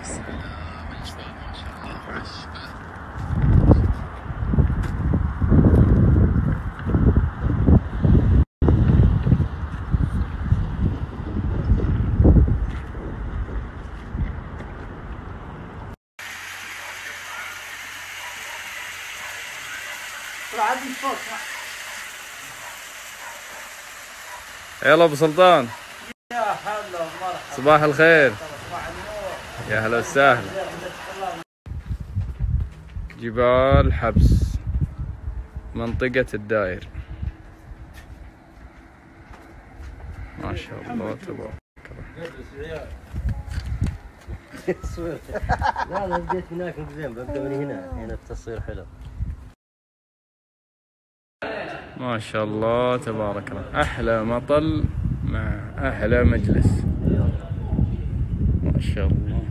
يلا ابو سلطان. يا هلا ومرحبا. صباح الخير. صباح النور. يا هلا وسهلا. جبال حبس، منطقة الداير. ما شاء الله تبارك الله. لا انا بديت هناك زين، ببدا من هنا التصوير حلو. ما شاء الله تبارك الله. احلى مطل مع احلى مجلس. ما شاء الله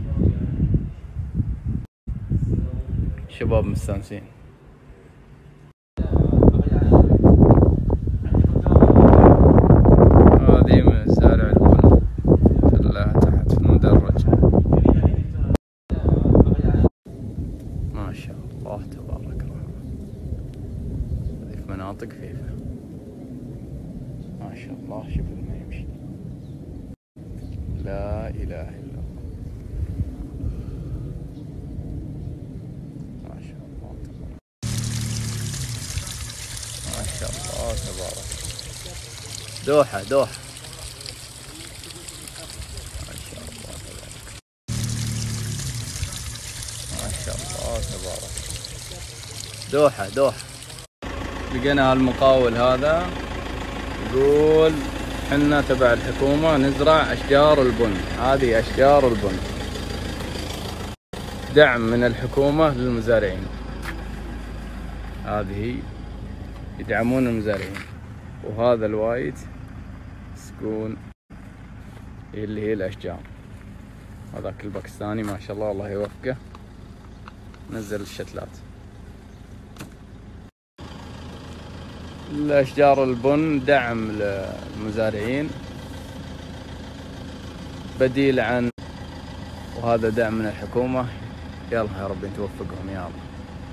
شباب مستانسين. هذه من مزارع البن كلها تحت في المدرج. ما شاء الله تبارك الله. هذه في مناطق فيفا. ما شاء الله شوف الماء يمشي. لا اله الا الله. ما شاء الله تبارك. ما شاء الله تبارك. دوحة دوحة. ما شاء الله تبارك. ما شاء الله تبارك. دوحة دوحة. لقينا هالمقاول هذا يقول حنا تبع الحكومة نزرع أشجار البن. هذه أشجار البن، دعم من الحكومة للمزارعين. هذه يدعمون المزارعين. وهذا الوايد سكون اللي هي الأشجار. هذاك الباكستاني ما شاء الله الله يوفقه نزل الشتلات. الأشجار البن دعم للمزارعين بديل عن، وهذا دعم من الحكومة. يلا يا رب توفقهم يا الله.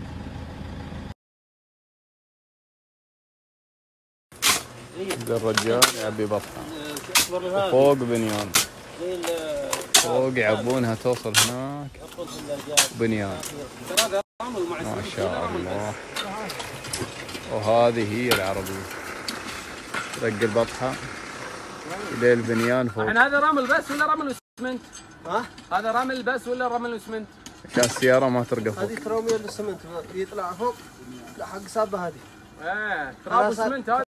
الرجال يعبي بطحة فوق بنيان، فوق يعبونها توصل هناك بنيان. ما شاء الله. وهذه هي العربية رق البطحة إلى البنيان فوق. الحين هذا رمل بس ولا رمل واسمنت؟ ها؟ هذا رمل بس ولا رمل واسمنت؟ عشان السيارة ما ترقى فوق. هذه ترامية للسمنت يطلع فوق. لا حق صابة هذه. ايه تراب واسمنت هذا.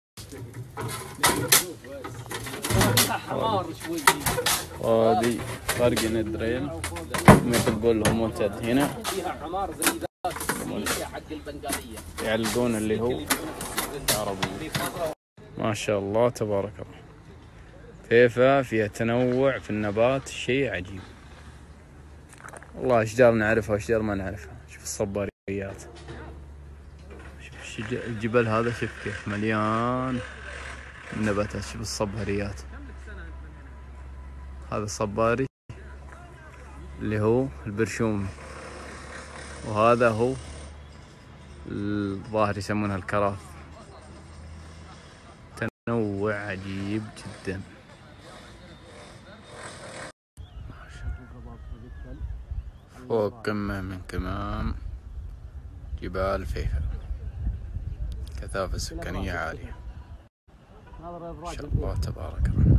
حمار شوي. وهذه فرق الدريل مثل قولهم منتد هنا. فيها حمار زي ذاك حق البنغالية. يعلقون اللي هو عربي. ما شاء الله تبارك الله. فيفا فيها تنوع في النبات شيء عجيب. والله اشجار نعرفها واشجار ما نعرفها. شوف الصباريات، شوف الجبل هذا، شوف كيف مليان النباتات. شوف الصباريات. هذا الصباري اللي هو البرشومي، وهذا هو الظاهر يسمونها الكراث. تنوع عجيب جدا. فوق قمة من قمم جبال فيفا، كثافة سكانية عالية. ما شاء الله تبارك الله.